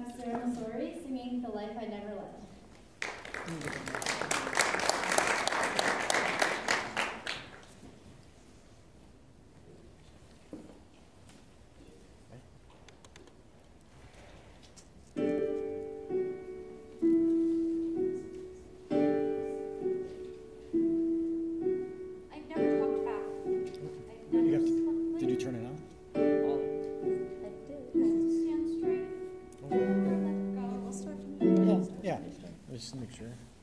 have Sarah Masori singing The Life I Never Led. I've never talked back. I've never talked Did you turn it on? I did. Stand straight. Oh, Let go. We'll start from the yeah. Just make sure.